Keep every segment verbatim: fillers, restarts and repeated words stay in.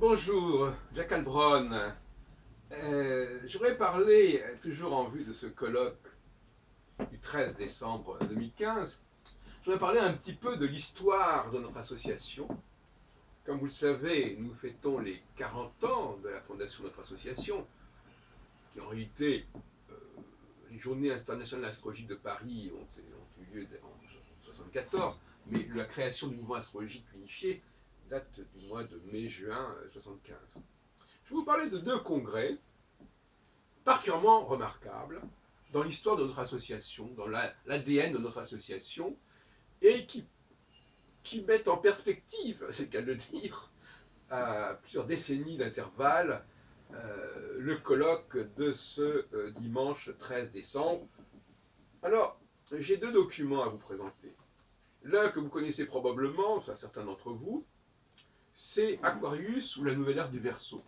Bonjour, Jacques Albron. Euh, je voudrais parler, euh, toujours en vue de ce colloque du treize décembre deux mille quinze, je voudrais parler un petit peu de l'histoire de notre association. Comme vous le savez, nous fêtons les quarante ans de la fondation de notre association, qui en réalité, euh, les Journées internationales d'astrologie de Paris ont, ont eu lieu en mille neuf cent soixante-quatorze, mais la création du mouvement astrologique unifié date du mois de mai-juin mille neuf cent soixante-quinze. Je vais vous parler de deux congrès particulièrement remarquables dans l'histoire de notre association, dans l'A D N de notre association, et qui, qui mettent en perspective, c'est le cas de le dire, à plusieurs décennies d'intervalle, euh, le colloque de ce euh, dimanche treize décembre. Alors, j'ai deux documents à vous présenter. L'un que vous connaissez probablement, enfin certains d'entre vous, c'est Aquarius ou la nouvelle ère du Verseau.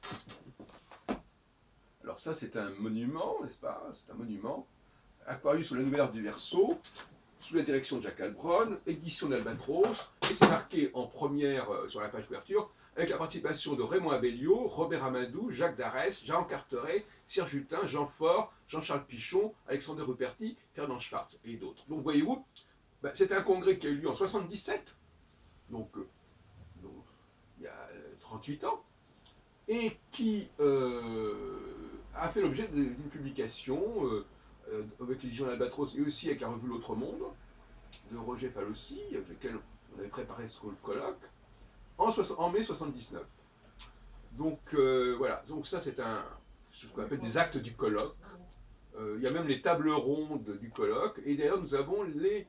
Alors ça, c'est un monument, n'est-ce pas? C'est un monument. Aquarius ou la nouvelle ère du Verseau, sous la direction de Jacques Albron, édition d'Albatros, et c'est marqué en première euh, sur la page couverture, avec la participation de Raymond Abellio, Robert Amadou, Jacques Darès, Jean Carteret, Serge Hutin, Jean Faure, Jean-Charles Pichon, Alexandre Ruperti, Fernand Schwartz et d'autres. Donc voyez-vous, ben, c'est un congrès qui a eu lieu en soixante-dix-sept, donc, euh, donc il y a euh, trente-huit ans, et qui euh, a fait l'objet d'une publication euh, euh, avec l'édition d'Albatros et aussi avec la revue L'Autre Monde, de Roger Falossi, avec lequel on avait préparé ce colloque, en, en mai soixante-dix-neuf. Donc euh, voilà, donc ça c'est un, ce qu'on appelle des actes du colloque. Euh, il y a même les tables rondes du colloque, et d'ailleurs nous avons les,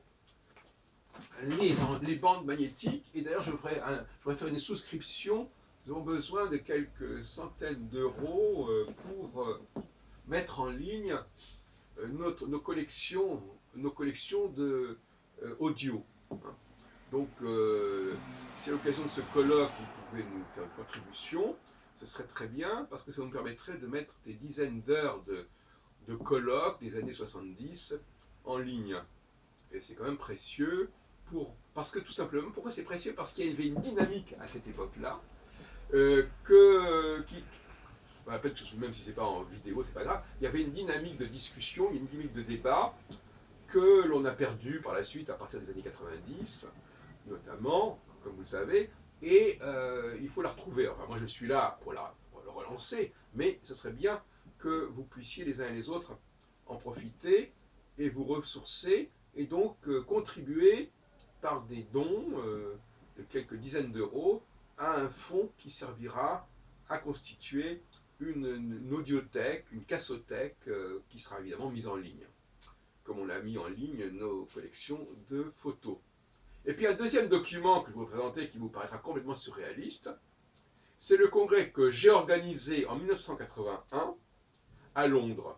les, les bandes magnétiques, et d'ailleurs je, je voudrais faire une souscription. Nous avons besoin de quelques centaines d'euros euh, pour euh, mettre en ligne euh, notre, nos collections, nos collections de euh, audio. Hein. Donc, euh, si à l'occasion de ce colloque, vous pouvez nous faire une contribution, ce serait très bien, parce que ça nous permettrait de mettre des dizaines d'heures de, de colloques des années soixante-dix en ligne. Et c'est quand même précieux, pour, parce que tout simplement, pourquoi c'est précieux? Parce qu'il y avait une dynamique à cette époque-là, Euh, que, qui, bah, même si c'est pas en vidéo, c'est pas grave, il y avait une dynamique de discussion, une dynamique de débat que l'on a perdu par la suite à partir des années quatre-vingt-dix, notamment, comme vous le savez, et euh, il faut la retrouver. Enfin, moi je suis là pour, la, pour le relancer, mais ce serait bien que vous puissiez les uns et les autres en profiter et vous ressourcer, et donc euh, contribuer par des dons euh, de quelques dizaines d'euros à un fonds qui servira à constituer une, une audiothèque, une cassothèque euh, qui sera évidemment mise en ligne, comme on l'a mis en ligne nos collections de photos. Et puis un deuxième document que je vais vous présenter qui vous paraîtra complètement surréaliste, c'est le congrès que j'ai organisé en mille neuf cent quatre-vingt-un à Londres.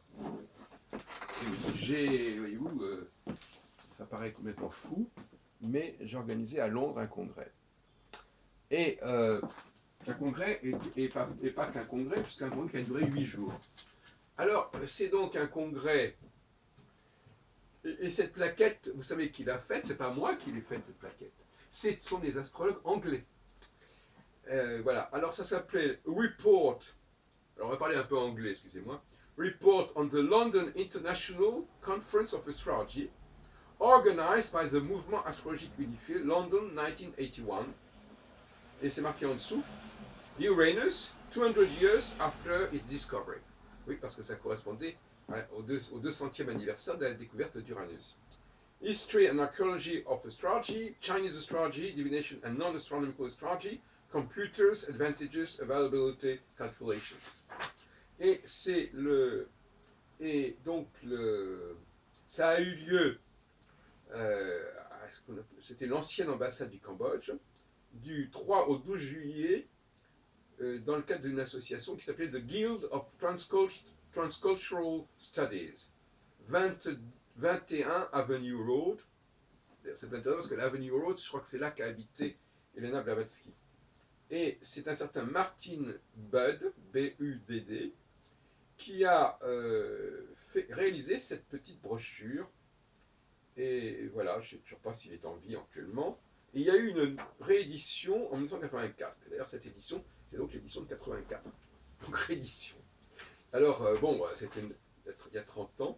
J'ai, voyez-vous, euh, ça paraît complètement fou, mais j'ai organisé à Londres un congrès. Et euh, un congrès et pas, pas qu'un congrès, puisqu'un congrès qui a duré huit jours. Alors, c'est donc un congrès, et, et cette plaquette, vous savez qui l'a faite? C'est pas moi qui l'ai faite, cette plaquette. Ce sont des astrologues anglais. Euh, voilà, alors ça s'appelait Report, alors on va parler un peu anglais, excusez-moi. Report on the London International Conference of Astrology, organized by the Mouvement Astrologique Unifié, London nineteen eighty-one. Et c'est marqué en dessous, Uranus, two hundred years after its discovery. Oui, parce que ça correspondait hein, au, deux, au deux centième anniversaire de la découverte d'Uranus. History and Archaeology of Astrology, Chinese Astrology, Divination and Non-Astronomical Astrology, Computers, Advantages, Availability, Calculation. Et c'est le... Et donc, le, ça a eu lieu, euh, c'était l'ancienne ambassade du Cambodge, du trois au douze juillet, euh, dans le cadre d'une association qui s'appelait The Guild of Transcultural Studies, vingt, vingt et un Avenue Road. C'est intéressant parce que l'Avenue Road, je crois que c'est là qu'a habité Elena Blavatsky. Et c'est un certain Martin Budd, B U D D, qui a euh, fait, réalisé cette petite brochure. Et voilà, je ne sais toujours pas s'il est en vie actuellement. Et il y a eu une réédition en mille neuf cent quatre-vingt-quatre. D'ailleurs, cette édition C'est donc l'édition de quatre-vingt-quatre, donc réédition. Alors, euh, bon, c'était il y a trente ans.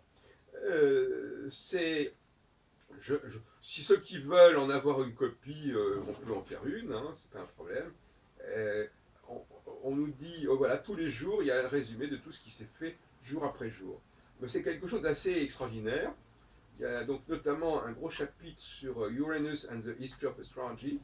Euh, c'est... Je, je, si ceux qui veulent en avoir une copie, euh, on peut en faire une, hein, c'est pas un problème. Euh, on, on nous dit, oh, voilà, tous les jours, il y a un résumé de tout ce qui s'est fait jour après jour. Mais c'est quelque chose d'assez extraordinaire. Il y a donc notamment un gros chapitre sur Uranus and the History of Astrology.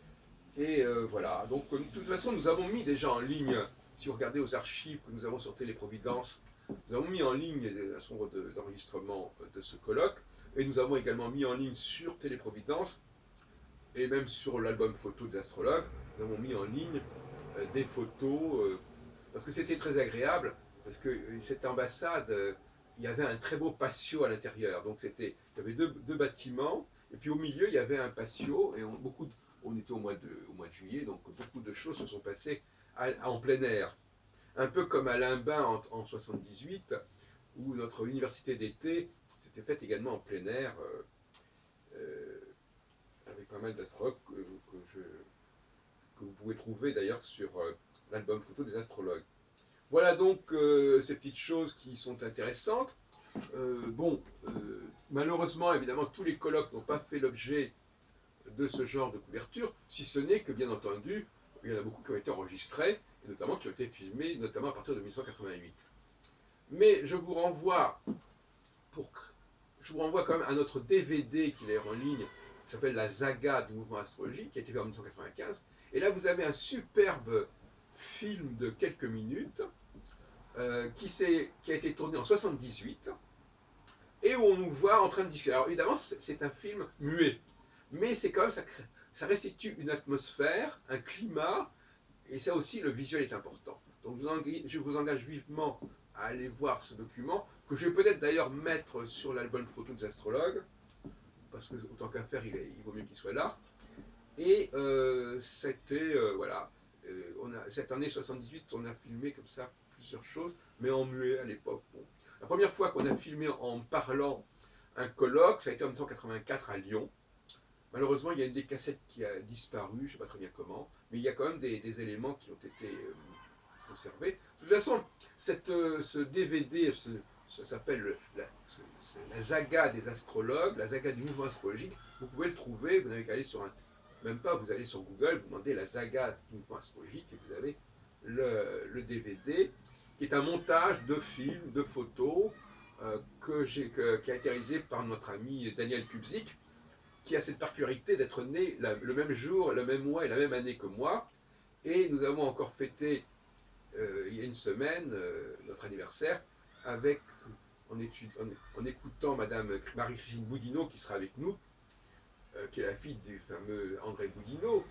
Et euh, voilà, donc de toute façon, nous avons mis déjà en ligne, si vous regardez aux archives que nous avons sur Téléprovidence, nous avons mis en ligne un certain nombre d'enregistrements de ce colloque. Et nous avons également mis en ligne sur Téléprovidence, et même sur l'album photo des astrologues, nous avons mis en ligne euh, des photos, euh, parce que c'était très agréable, parce que euh, cette ambassade, euh, il y avait un très beau patio à l'intérieur. Donc c'était, il y avait deux, deux bâtiments, et puis au milieu, il y avait un patio, et on, beaucoup de, on était au mois, de, au mois de juillet, donc beaucoup de choses se sont passées à, en plein air. Un peu comme à Limbin en, en soixante-dix-huit, où notre université d'été c'était faite également en plein air, euh, euh, avec pas mal d'astrologues que, que, je, que vous pouvez trouver d'ailleurs sur euh, l'album photo des astrologues. Voilà donc euh, ces petites choses qui sont intéressantes. Euh, bon, euh, malheureusement, évidemment, tous les colloques n'ont pas fait l'objet de ce genre de couverture, si ce n'est que, bien entendu, il y en a beaucoup qui ont été enregistrés, et notamment qui ont été filmés, notamment à partir de mille neuf cent quatre-vingt-huit. Mais je vous renvoie pour Je vous renvoie quand même à notre D V D qui est en ligne, qui s'appelle La Saga du mouvement astrologique, qui a été fait en mille neuf cent quatre-vingt-quinze. Et là, vous avez un superbe film de quelques minutes euh, qui, qui a été tourné en soixante-dix-huit et où on nous voit en train de discuter. Alors évidemment, c'est un film muet, mais c'est quand même, ça, ça restitue une atmosphère, un climat, et ça aussi, le visuel est important. Donc je vous engage vivement à aller voir ce document, que je vais peut-être d'ailleurs mettre sur l'album photo des astrologues, parce que autant qu'à faire, il, est, il vaut mieux qu'il soit là. Et euh, c'était, euh, voilà, euh, on a, cette année soixante-dix-huit, on a filmé comme ça plusieurs choses, mais en muet à l'époque. Bon. La première fois qu'on a filmé en parlant un colloque, ça a été en mille neuf cent quatre-vingt-quatre à Lyon. Malheureusement, il y a une des cassettes qui a disparu, je ne sais pas très bien comment, mais il y a quand même des, des éléments qui ont été euh, conservés. De toute façon, cette, euh, ce D V D, ce, ça s'appelle la, la Saga des astrologues, la Saga du mouvement astrologique. Vous pouvez le trouver, vous n'avez qu'à aller sur un... Même pas, vous allez sur Google, vous demandez la Saga du mouvement astrologique et vous avez le, le D V D, qui est un montage de films, de photos, euh, que j'ai, que, qui a été réalisé par notre ami Daniel Kubzik, qui a cette particularité d'être né la, le même jour, le même mois et la même année que moi. Et nous avons encore fêté, euh, il y a une semaine, euh, notre anniversaire, avec, en, étude, en, en écoutant Madame Marie-Christine Boudinot, qui sera avec nous, euh, qui est la fille du fameux André Boudinot,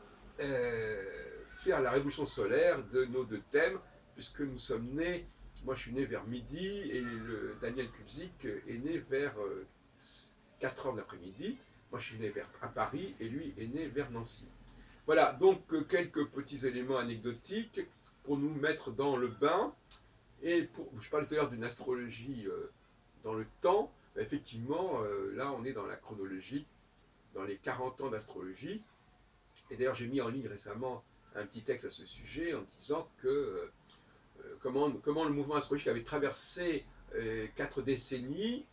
euh, faire la révolution solaire de nos deux thèmes, puisque nous sommes nés, moi je suis né vers midi, et le Daniel Kubzik est né vers euh, quatre heures de l'après-midi. Moi je suis né vers, à Paris, et lui est né vers Nancy. Voilà, donc euh, quelques petits éléments anecdotiques pour nous mettre dans le bain. Et pour, je parlais tout à l'heure d'une astrologie euh, dans le temps. Ben effectivement, euh, là on est dans la chronologie, dans les quarante ans d'astrologie. Et d'ailleurs j'ai mis en ligne récemment un petit texte à ce sujet en disant que euh, comment, comment le mouvement astrologique avait traversé euh, quatre décennies.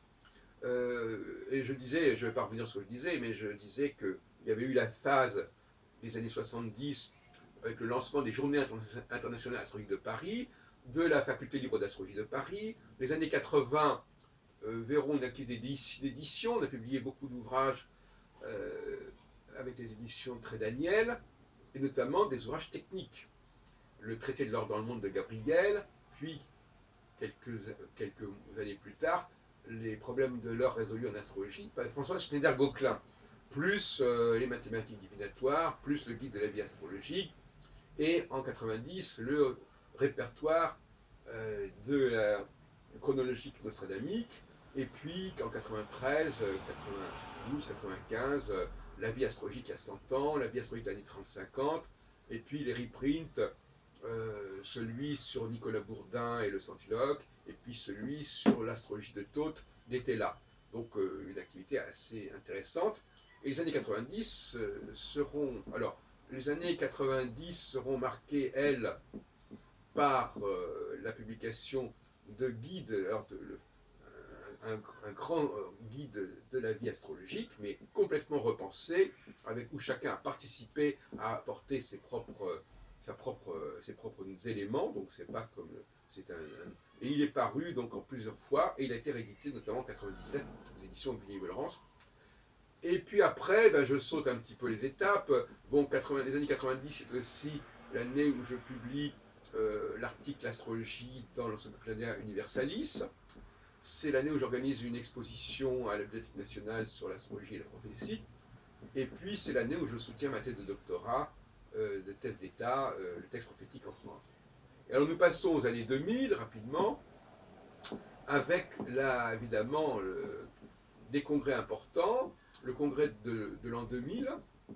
Euh, et je disais, je ne vais pas revenir sur ce que je disais, mais je disais qu'il y avait eu la phase des années soixante-dix avec le lancement des Journées internationales astrologiques de Paris, de la Faculté libre d'astrologie de Paris. Les années quatre-vingts euh, verront une activité d'édition. On a publié beaucoup d'ouvrages euh, avec des éditions très Daniel, et notamment des ouvrages techniques. Le traité de l'ordre dans le monde de Gabriel, puis quelques, quelques années plus tard, les problèmes de l'heure résolus en astrologie par François Schneider-Gauquelin, plus euh, les mathématiques divinatoires, plus le guide de la vie astrologique, et en quatre-vingt-dix, le répertoire euh, de la chronologique nostradamique, et puis en quatre-vingt-treize, quatre-vingt-douze, quatre-vingt-quinze, euh, la vie astrologique à cent ans, la vie astrologique des années trente cinquante, et puis les reprints, euh, celui sur Nicolas Bourdin et le Centiloque, et puis celui sur l'astrologie de Thoth d'été là. Donc euh, une activité assez intéressante. Et les années quatre-vingt-dix euh, seront... Alors, les années quatre-vingt-dix seront marquées, elles, par euh, la publication de guides, alors de, le, un, un, grand euh, guide de la vie astrologique, mais complètement repensé, avec où chacun a participé à apporter ses propres, sa propre, ses propres éléments, donc c'est pas comme... c'est un, un, et il est paru donc en plusieurs fois, et il a été réédité notamment en quatre-vingt-dix-sept aux éditions de Villiers-Lawrence. Et puis après, ben, je saute un petit peu les étapes. Bon, quatre-vingts, les années quatre-vingt-dix, c'est aussi l'année où je publie euh, l'article Astrologie dans l'Encyclopædia Universalis. C'est l'année où j'organise une exposition à la Bibliothèque nationale sur l'astrologie et la prophétie. Et puis c'est l'année où je soutiens ma thèse de doctorat, euh, de thèse d'état, euh, le texte prophétique en France. Et alors nous passons aux années deux mille rapidement, avec là évidemment le, des congrès importants. Le congrès de, de l'an deux mille,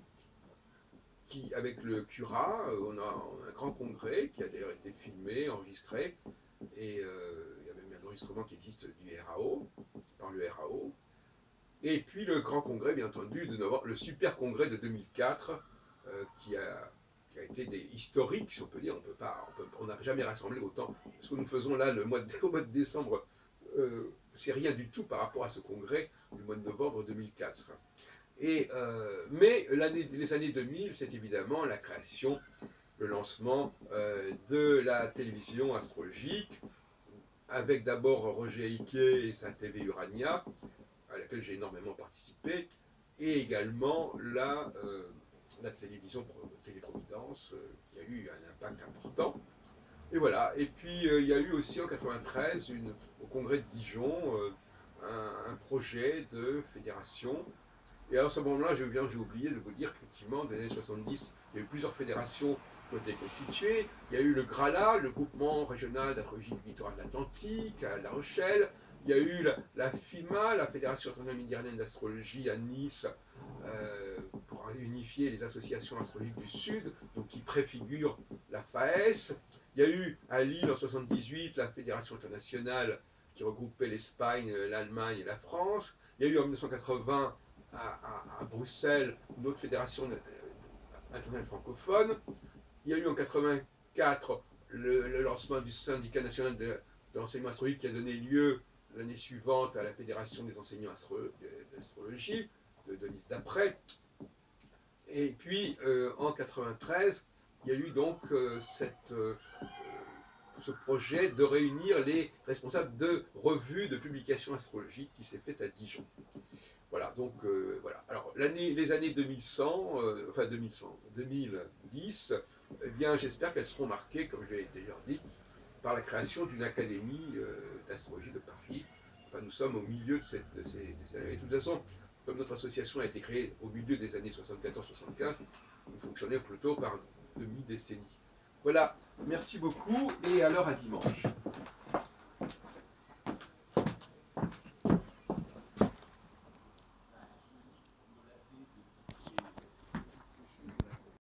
qui, avec le Cura, on a un grand congrès qui a d'ailleurs été filmé, enregistré, et euh, il y a même un enregistrement qui existe du R A O, par le R A O. Et puis le grand congrès, bien entendu, de novembre, le super congrès de deux mille quatre, euh, qui, a, qui a été des, historique, si on peut dire. On peut pas, on peut, on n'a jamais rassemblé autant. Ce que nous faisons là le mois de, au mois de décembre, euh, c'est rien du tout par rapport à ce congrès du mois de novembre deux mille quatre. Et, euh, mais les années deux mille, c'est évidemment la création, le lancement euh, de la télévision astrologique, avec d'abord Roger Hickey et sa T V Urania, à laquelle j'ai énormément participé, et également la, euh, la télévision Téléprovidence, euh, qui a eu un impact important. Et voilà, et puis euh, il y a eu aussi en quatre-vingt-treize, une, au congrès de Dijon, euh, un, un projet de fédération. Et alors à ce moment-là, j'ai oublié de vous dire qu'effectivement, dans les années soixante-dix, il y a eu plusieurs fédérations qui ont été constituées. Il y a eu le GRALA, le groupement régional d'astrologie du littoral de l'Atlantique, à La Rochelle. Il y a eu la, la FIMA, la Fédération internationale d'astrologie à Nice, euh, pour unifier les associations astrologiques du Sud, donc qui préfigure la F A E S. Il y a eu à Lille en soixante-dix-huit la Fédération internationale qui regroupait l'Espagne, l'Allemagne et la France. Il y a eu en mille neuf cent quatre-vingts à, à, à Bruxelles une autre fédération internationale francophone. Il y a eu en quatre-vingt-quatre le, le lancement du syndicat national de, de l'enseignement astrologique qui a donné lieu l'année suivante à la Fédération des enseignants d'astrologie de Denise Dapré. Et puis euh, en quatre-vingt-treize, il y a eu donc euh, cette, euh, ce projet de réunir les responsables de revues de publications astrologiques qui s'est fait à Dijon. Voilà, donc euh, voilà. Alors les années deux mille cent, euh, enfin deux mille cent, deux mille dix, eh bien j'espère qu'elles seront marquées, comme je l'ai déjà dit, par la création d'une académie euh, d'astrologie de Paris. Enfin, nous sommes au milieu de cette, de ces, de ces années. De toute façon, comme notre association a été créée au milieu des années soixante-quatorze soixante-quinze, nous fonctionnons plutôt par demi-décennie. Voilà, merci beaucoup et alors à dimanche.